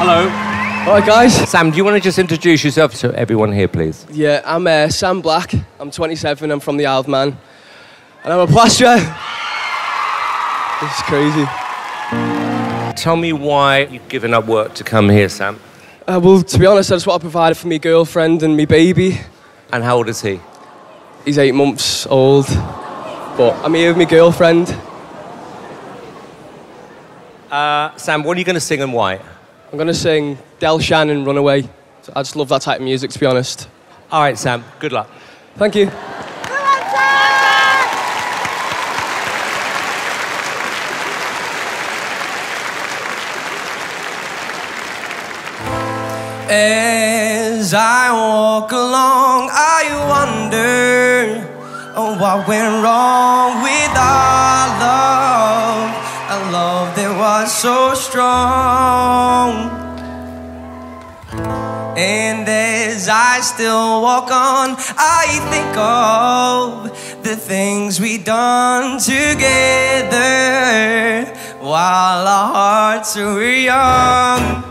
Hello. All right, guys. Sam, do you want to just introduce yourself to everyone here, please? Yeah, I'm Sam Black. I'm 27. I'm from the Isle of Man. And I'm a plasterer. This is crazy. Tell me why you've given up work to come here, Sam. Well, to be honest, I just want to provide for my girlfriend and my baby. And how old is he? He's 8 months old. But I'm here with my girlfriend. Sam, what are you going to sing and why? I'm going to sing Del Shannon, Runaway. I just love that type of music, to be honest. All right, Sam, good luck. Thank you. As I walk along, I wonder what went wrong with our love. A love that was so strong. And as I still walk on, I think of the things we done together while our hearts were young.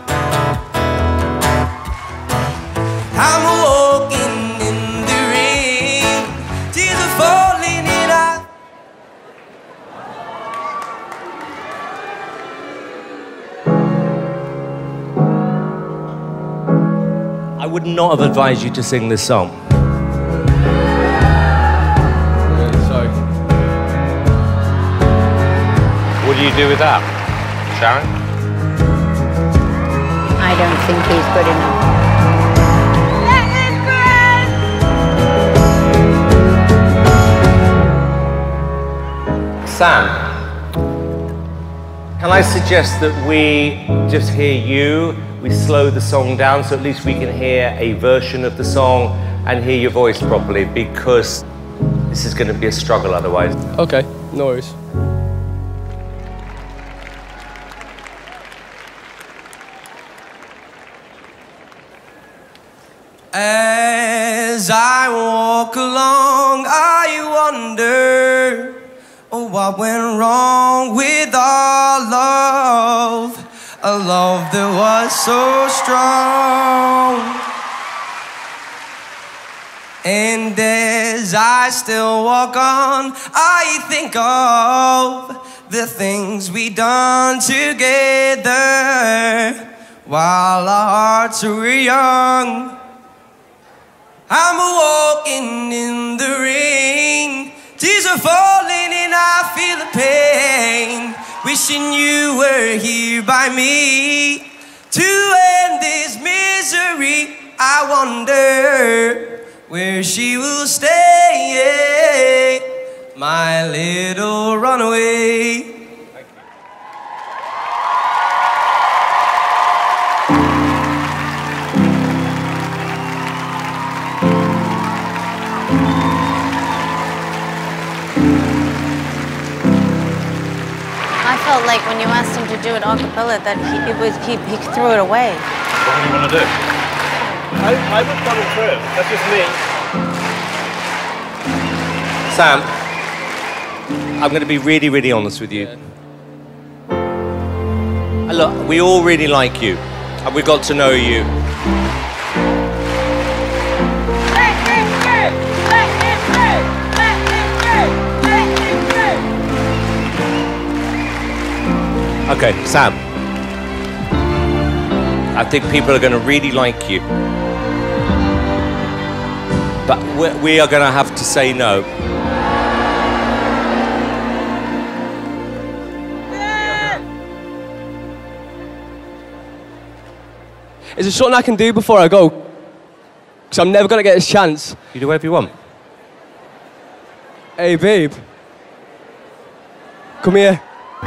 I'm walking in the rain, tears are falling and I would not have advised you to sing this song. Really sorry. What do you do with that, Sharon? I don't think he's good enough. Sam, can I suggest that we just hear you, we slow the song down so at least we can hear a version of the song and hear your voice properly, because this is going to be a struggle otherwise. Okay, no worries. as I walk along, I wonder what went wrong with our love, a love that was so strong. And as I still walk on, I think of the things we done together while our hearts were young. I'm walking in the rain, tears are falling and I feel the pain, wishing you were here by me to end this misery. I wonder where she will stay, my little runaway. I felt like when you asked him to do it a cappella that he threw it away. What do you want to do? I would follow through. That's just me. Sam, I'm going to be really, really honest with you. And look, we all really like you, and we got to know you. Okay, Sam. I think people are going to really like you. But we are going to have to say no. Is there something I can do before I go? Because I'm never going to get this chance. You do whatever you want. Hey, babe. Come here.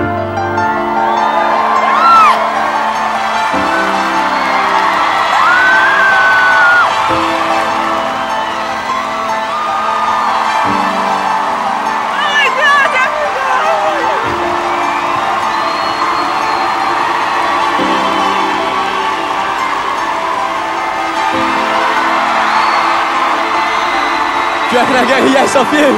Do you reckon I get a yes off you?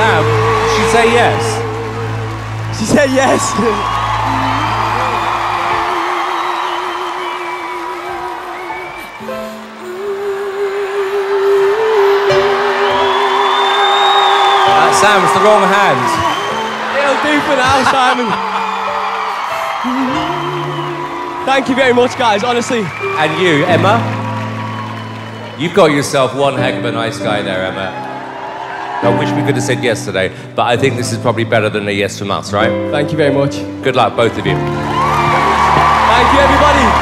Sam, did she say yes? She said yes. Sam, it's the wrong hand. It'll do for now, Simon. Thank you very much, guys, honestly. And you, Emma? You've got yourself one heck of a nice guy there, Emma. I wish we could have said yes today, but I think this is probably better than a yes from us, right? Thank you very much. Good luck, both of you. Thank you, everybody.